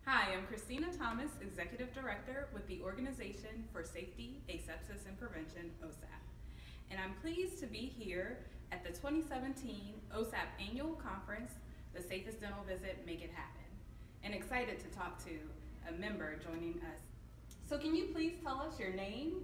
Hi, I'm Christina Thomas, Executive Director with the Organization for Safety, Asepsis, and Prevention, OSAP. And I'm pleased to be here at the 2017 OSAP Annual Conference, The Safest Dental Visit, Make It Happen, and excited to talk to a member joining us. So can you please tell us your name,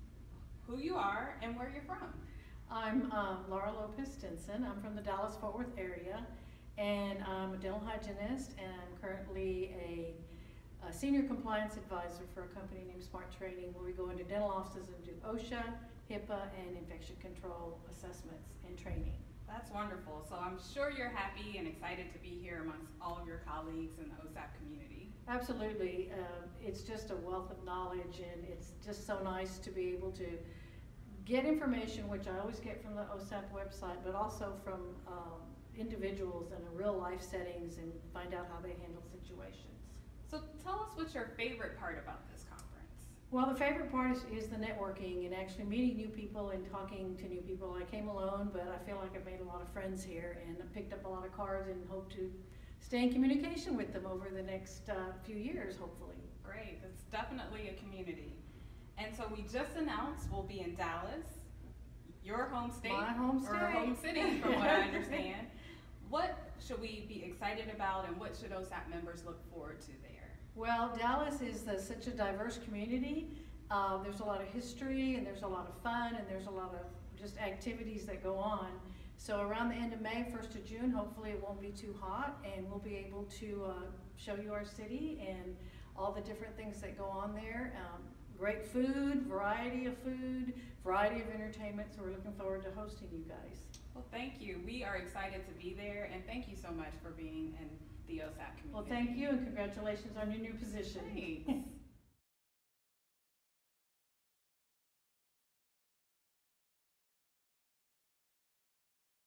who you are, and where you're from? I'm Laura Lopez Stinson. I'm from the Dallas-Fort Worth area, and I'm a dental hygienist, and I'm currently a senior compliance advisor for a company named Smart Training, where we go into dental offices and do OSHA, HIPAA, and infection control assessments and training. That's wonderful. So I'm sure you're happy and excited to be here amongst all of your colleagues in the OSAP community. Absolutely. It's just a wealth of knowledge, and it's just so nice to be able to get information, which I always get from the OSAP website, but also from individuals in a real life settings, and find out how they handle situations. So tell us what's your favorite part about this conference? Well, the favorite part is the networking and actually meeting new people and talking to new people. I came alone, but I feel like I've made a lot of friends here, and I've picked up a lot of cards and hope to stay in communication with them over the next few years, hopefully. Great, it's definitely a community. And so we just announced we'll be in Dallas, your home state. My home state. Or home city, from what I understand. What should we be excited about, and what should OSAP members look forward to there? Well, Dallas is such a diverse community. There's a lot of history, and there's a lot of fun, and there's a lot of just activities that go on. So around the end of May, 1st of June, hopefully it won't be too hot, and we'll be able to show you our city and all the different things that go on there. Great food, variety of entertainment, so we're looking forward to hosting you guys. Well, thank you. We are excited to be there, and thank you so much for being in the OSAP community. Well, thank you, and congratulations on your new position. Thanks.